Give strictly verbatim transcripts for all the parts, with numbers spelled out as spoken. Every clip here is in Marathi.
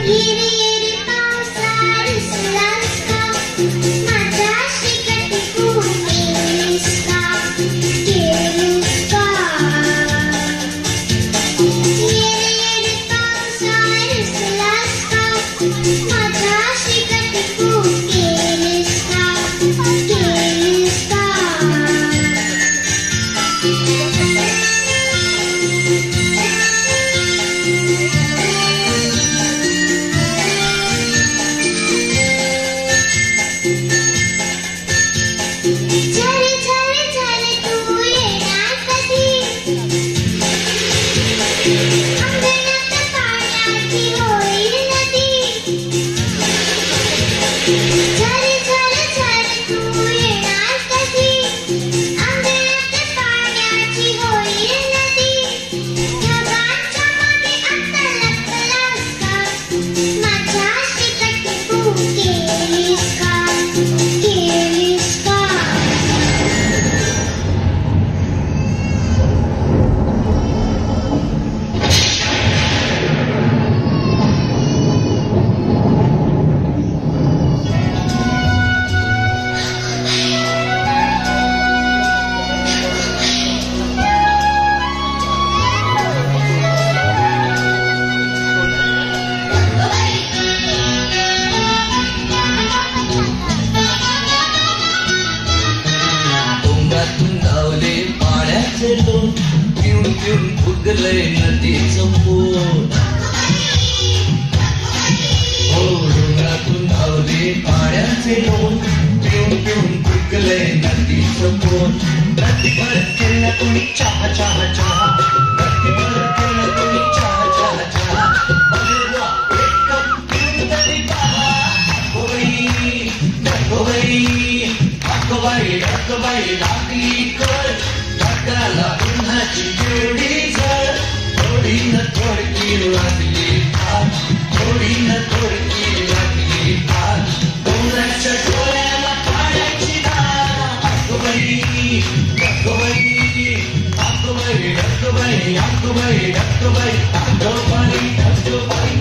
फुगले नदीचं पोट हो डोंगरातून धावले पाण्याचे लोट पिऊन पिऊन फुगले नदीचं पोट प्रतिभर केलं तुम्ही चहा चहा चहा प्रतिभर केलं तुम्ही चहा चहा चहा अरे वा एक कप पिऊन तरी पहा अगोबाई अगोबाई अगोबाई अगोबाई लागली कर ढगाला उन्हाची केवढी झळ थोडी न थोडकी लागली आग थोडी न थोडकी लागली आग डोंगराच्या डोळ्याला पाण्याची धार अगोबाई अगोबाई अगोबाई अगोबाई अगोबाई अगोबाई अगोबाई अगोबाई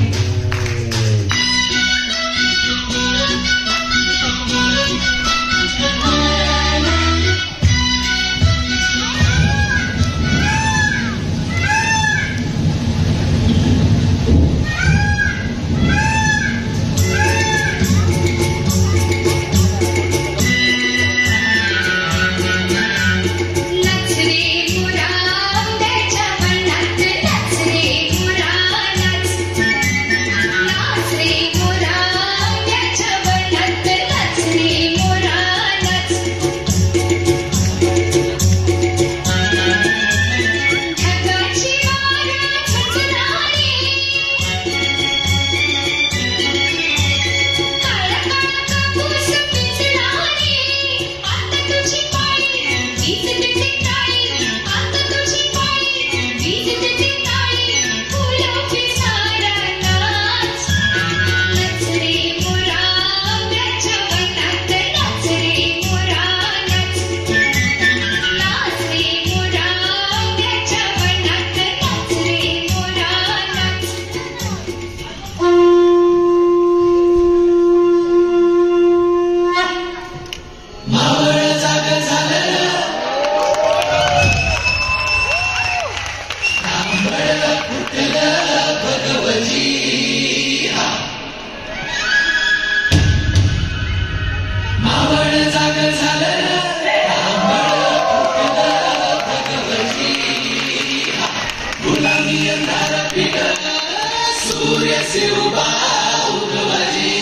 सूर्य से उबा उगवाजी